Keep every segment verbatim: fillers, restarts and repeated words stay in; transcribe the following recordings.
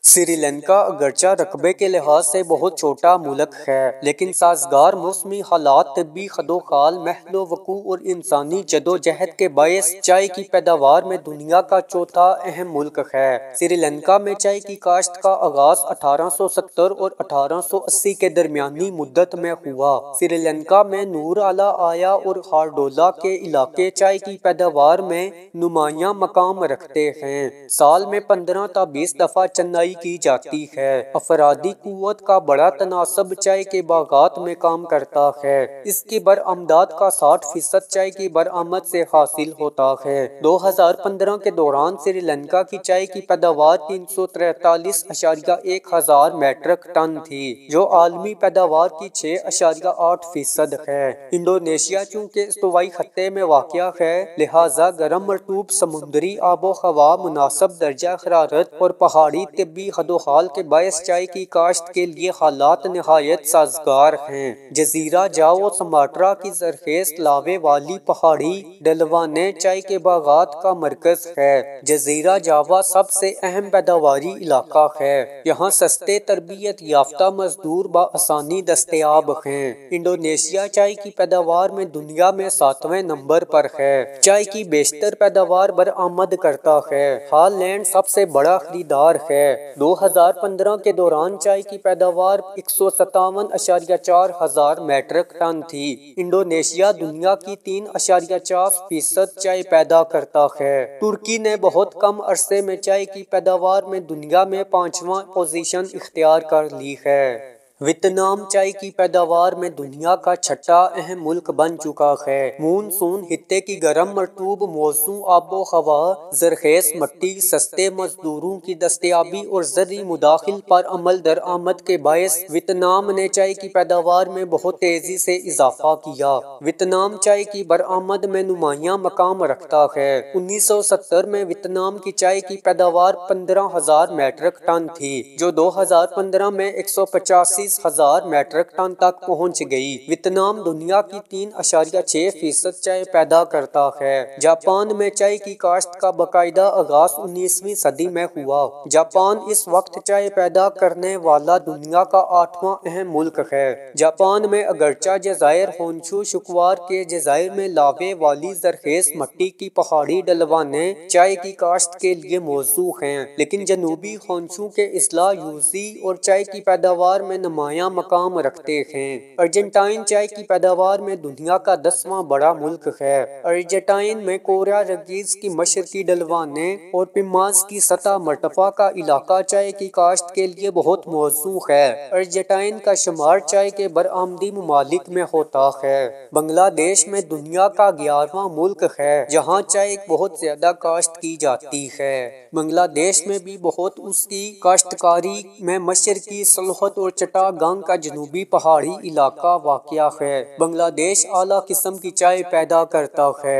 سری لنکا اگرچہ رقبے کے لحاظ سے بہت چھوٹا ملک ہے، لیکن سازگار موسمی حالات، طبی خدوخال، محل وقوع اور انسانی جدوجہد کے باعث چائے کی پیداوار میں دنیا کا چوتھا اہم ملک ہے۔ سری لنکا میں چائے کی کاشت کا آغاز اٹھارہ سو ستر اور اٹھارہ سو اسی کے درمیانی مدت میں ہوا۔ سری لنکا میں نور اعلیٰ آیا اور ہارڈولا کے علاقے چائے کی پیداوار میں نمایاں مقام رکھتے ہیں۔ سال میں پندرہ تا بیس دفعہ چنائی کی جاتی ہے۔ افرادی قوت کا بڑا تناسب چائے کے باغات میں کام کرتا ہے۔ اس کی برآمدات کا ساٹھ فیصد چائے کی برآمد سے حاصل ہوتا ہے۔ دو ہزار پندرہ کے دوران سری لنکا کی چائے کی پیداوار تین سو تینتالیس اشاریہ ایک ہزار میٹرک ٹن تھی، جو عالمی پیداوار کی چھ اشاریہ آٹھ فیصد ہے۔ انڈونیشیا چونکہ استوائی خطے میں واقع ہے، لہٰذا گرم مرطوب سمندری آب و ہوا، مناسب درجہ حرارت اور پہاڑی طبی خدوخال کے باعث چائے کی کاشت کے لیے حالات نہایت سازگار ہیں۔ جزیرہ جاوا سماٹرا کی زرخیز لاوے والی پہاڑی ڈھلوانیں چائے کے باغات کا مرکز ہے۔ جزیرہ جاوا سب سے اہم پیداواری علاقہ ہے۔ یہاں سستے تربیت یافتہ مزدور بآسانی دستیاب ہیں۔ انڈونیشیا چائے کی پیداوار میں دنیا میں ساتویں نمبر پر ہے۔ چائے کی بیشتر پیداوار برآمد کرتا ہے۔ ہالینڈ سب سے بڑا خریدار ہے۔ دو ہزار پندرہ کے دوران چائے کی پیداوار ایک سو ستاون اشاریہ چار ہزار میٹرک ٹن تھی۔ انڈونیشیا دنیا کی تین اشاریہ چار فیصد چائے پیدا کرتا ہے۔ ترکی نے بہت کم عرصے میں چائے کی پیداوار میں دنیا میں پانچواں پوزیشن اختیار کر لی ہے۔ ویتنام چائے کی پیداوار میں دنیا کا چھٹا اہم ملک بن چکا ہے۔ مون سون خطے کی گرم مرطوب موزوں آب و ہوا، زرخیز مٹی، سستے مزدوروں کی دستیابی اور زرعی مداخل پر عمل درآمد کے باعث ویتنام نے چائے کی پیداوار میں بہت تیزی سے اضافہ کیا۔ ویتنام چائے کی برآمد میں نمایاں مقام رکھتا ہے۔ انیس سو ستر میں ویتنام کی چائے کی پیداوار پندرہ ہزار میٹرک ٹن تھی، جو دو ہزار پندرہ میں ایک سو پچاسی ہزار میٹرک ٹن تک پہنچ گئی۔ ویتنام دنیا کی تین اشاریہ چھ فیصد چائے پیدا کرتا ہے۔ جاپان میں چائے کی کاشت کا باقاعدہ آغاز انیسویں صدی میں ہوا۔ جاپان اس وقت چائے پیدا کرنے والا دنیا کا آٹھواں اہم ملک ہے۔ جاپان میں اگرچہ جزائر ہونشو شکوار کے جزائر میں لاوے والی زرخیز مٹی کی پہاڑی ڈھلوانیں چائے کی کاشت کے لیے موزوں ہیں، لیکن جنوبی ہونشو کے اضلاع یوزی اور چائے کی پیداوار میں نمایاں مقام رکھتے ہیں۔ ارجنٹائن چائے کی پیداوار میں دنیا کا دسواں بڑا ملک ہے۔ ارجنٹائن میں کوریا رگیز کی مشرقی ڈھلوانیں اور پیماز کی سطح مرتفع کا علاقہ چائے کی کاشت کے لیے بہت موزوں ہے۔ ارجنٹائن کا شمار چائے کے برآمدی ممالک میں ہوتا ہے۔ بنگلہ دیش میں دنیا کا گیارہواں ملک ہے جہاں چائے بہت زیادہ کاشت کی جاتی ہے۔ بنگلہ دیش میں بھی بہت اس کی کاشتکاری میں مشرقی سلہٹ اور چٹاگانگ کا جنوبی پہاڑی علاقہ واقع ہے۔ بنگلہ دیش اعلیٰ قسم کی چائے پیدا کرتا ہے۔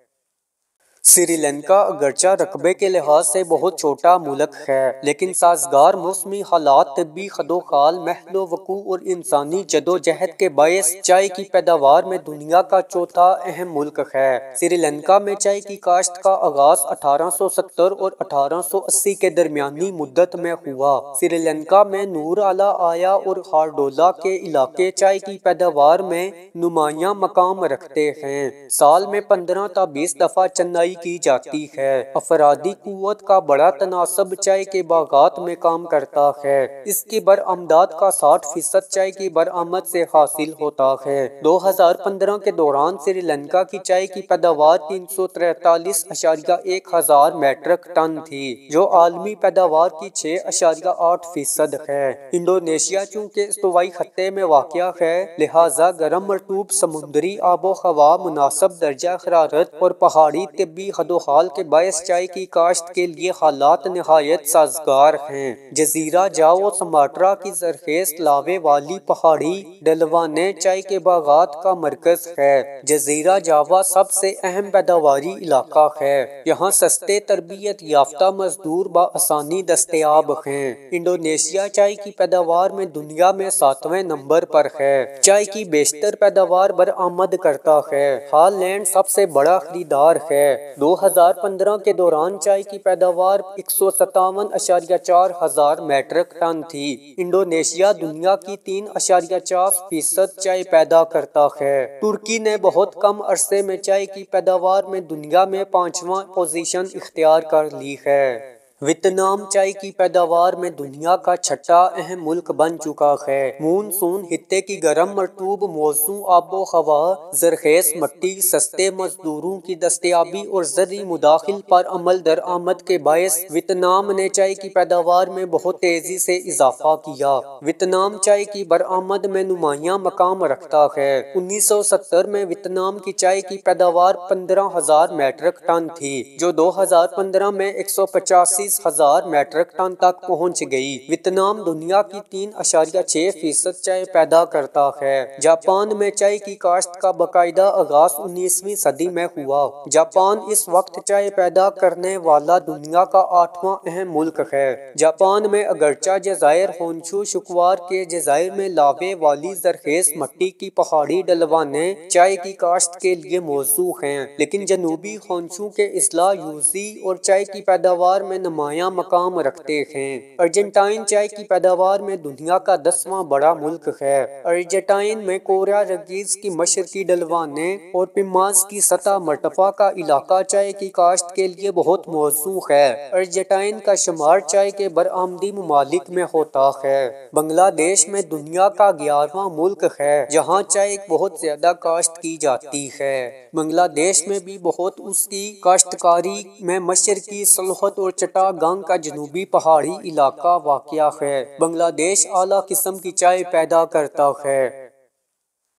سری لنکا اگرچہ رقبے کے لحاظ سے بہت چھوٹا ملک ہے، لیکن سازگار موسمی حالات، طبی خدوخال، محل وقوع اور انسانی جدوجہد کے باعث چائے کی پیداوار میں دنیا کا چوتھا اہم ملک ہے۔ سری لنکا میں چائے کی کاشت کا آغاز اٹھارہ سو ستر اور اٹھارہ سو اسی کے درمیانی مدت میں ہوا۔ سری لنکا میں نور اعلیٰ آیا اور ہارڈولا کے علاقے چائے کی پیداوار میں نمایاں مقام رکھتے ہیں۔ سال میں پندرہ تا بیس دفعہ چنائی کی جاتی ہے۔ افرادی قوت کا بڑا تناسب چائے کے باغات میں کام کرتا ہے۔ اس کی برآمدات کا ساٹھ فیصد چائے کی برآمد سے حاصل ہوتا ہے۔ دو ہزار پندرہ کے دوران سری لنکا کی چائے کی پیداوار تین سو تینتالیس اشاریہ ایک ہزار میٹرک ٹن تھی، جو عالمی پیداوار کی چھ اشاریہ آٹھ فیصد ہے۔ انڈونیشیا چونکہ استوائی خطے میں واقع ہے، لہٰذا گرم مرطوب سمندری آب و ہوا، مناسب درجہ حرارت اور پہاڑی طبی خدوخال کے باعث چائے کی کاشت کے لیے حالات نہایت سازگار ہیں۔ جزیرہ جاوا سماٹرا کی زرخیز لاوے والی پہاڑی ڈھلوانیں چائے کے باغات کا مرکز ہے۔ جزیرہ جاوا سب سے اہم پیداواری علاقہ ہے۔ یہاں سستے تربیت یافتہ مزدور بآسانی دستیاب ہیں۔ انڈونیشیا چائے کی پیداوار میں دنیا میں ساتویں نمبر پر ہے۔ چائے کی بیشتر پیداوار برآمد کرتا ہے۔ ہالینڈ سب سے بڑا خریدار ہے۔ دو ہزار پندرہ کے دوران چائے کی پیداوار ایک سو ستاون اشاریہ چار ہزار میٹرک ٹن تھی۔ انڈونیشیا دنیا کی تین اشاریہ چار فیصد چائے پیدا کرتا ہے۔ ترکی نے بہت کم عرصے میں چائے کی پیداوار میں دنیا میں پانچواں پوزیشن اختیار کر لی ہے۔ ویتنام چائے کی پیداوار میں دنیا کا چھٹا اہم ملک بن چکا ہے۔ مون سون خطے کی گرم مرطوب موسم آب و ہوا، زرخیز مٹی، سستے مزدوروں کی دستیابی اور زرعی مداخل پر عمل درآمد کے باعث ویتنام نے چائے کی پیداوار میں بہت تیزی سے اضافہ کیا۔ ویتنام چائے کی برآمد میں نمایاں مقام رکھتا ہے۔ انیس سو ستر میں ویتنام کی چائے کی پیداوار پندرہ ہزار میٹرک ٹن تھی، جو دو ہزار پندرہ میں ایک سو پچاسی ہزار میٹرک ٹن تک پہنچ گئی۔ ویتنام دنیا کی تین اشاریہ چھ فیصد چائے پیدا کرتا ہے۔ جاپان میں چائے کی کاشت کا باقاعدہ آغاز انیسویں صدی میں ہوا۔ جاپان اس وقت چائے پیدا کرنے والا دنیا کا آٹھواں اہم ملک ہے۔ جاپان میں اگرچہ جزائر ہونشو شکوار کے جزائر میں لاوے والی زرخیز مٹی کی پہاڑی ڈھلوانیں چائے کی کاشت کے لیے موزوں ہیں، لیکن جنوبی ہونشو کے اضلاع یوزی اور چائے کی پیداوار میں نمایاں مقام رکھتے ہیں۔ ارجنٹائن چائے کی پیداوار میں دنیا کا دسواں بڑا ملک ہے۔ ارجنٹائن میں کوریا رگیز کی مشرقی ڈھلوانیں اور پیماز کی سطح مرتفع کا علاقہ چائے کی کاشت کے لیے بہت موزوں ہے۔ ارجنٹائن کا شمار چائے کے برآمدی ممالک میں ہوتا ہے۔ بنگلہ دیش میں دنیا کا گیارہواں ملک ہے جہاں چائے بہت زیادہ کاشت کی جاتی ہے۔ بنگلہ دیش میں بھی بہت اس کی کاشتکاری میں مشرقی سلہٹ اور چٹاگانگ کا جنوبی پہاڑی علاقہ واقع ہے۔ بنگلہ دیش اعلیٰ قسم کی چائے پیدا کرتا ہے۔